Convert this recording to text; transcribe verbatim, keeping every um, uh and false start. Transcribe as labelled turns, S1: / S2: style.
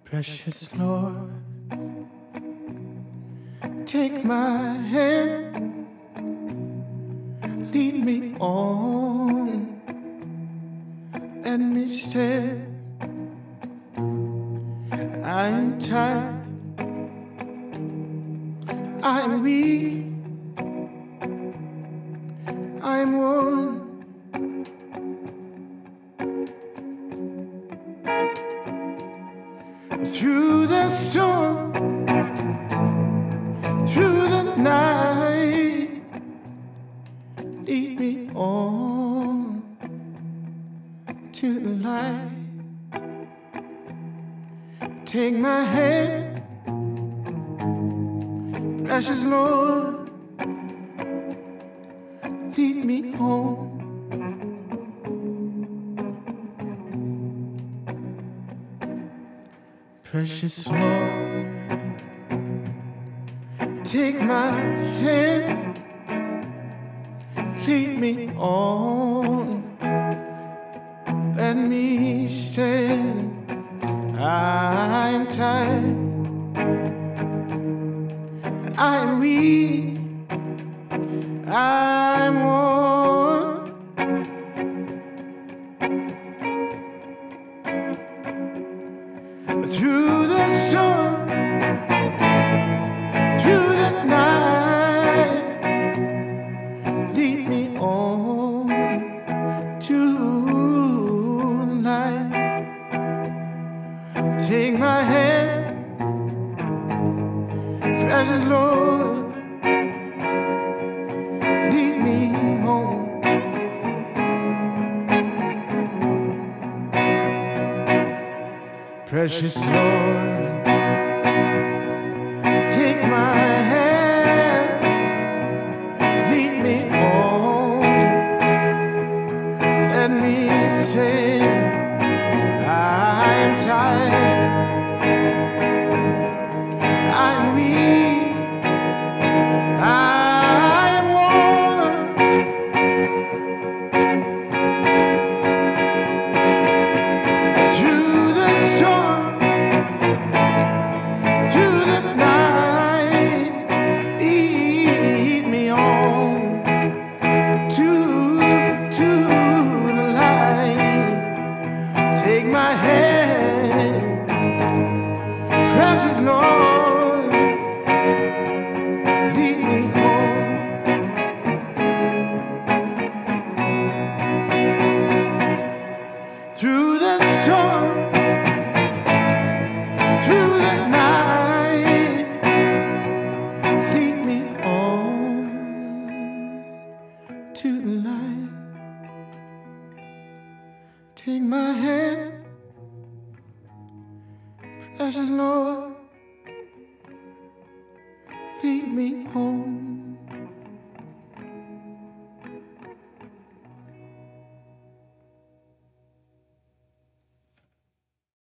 S1: Precious Lord, take my hand, lead me on, let me stand. I am tired, I am weak, I am worn. Through the storm, through the night, lead me on to the light. Take my hand, precious Lord, lead me home. Precious Lord, take my hand, lead me on, let me stand. I'm tired, I'm weak, I'm worn. Through the storm, through the night, lead me on to the light. Take my hand, precious Lord, lead me home. Precious Lord, take my hand, lead me on, let me stand. I'm tired, I'm weak, I'm worn. Through the storm, through the night, lead me on to, to the light. Take my hand, precious Lord, lead me home. Through the storm, through the night, lead me on to the light. Take my hand, precious Lord, lead me home.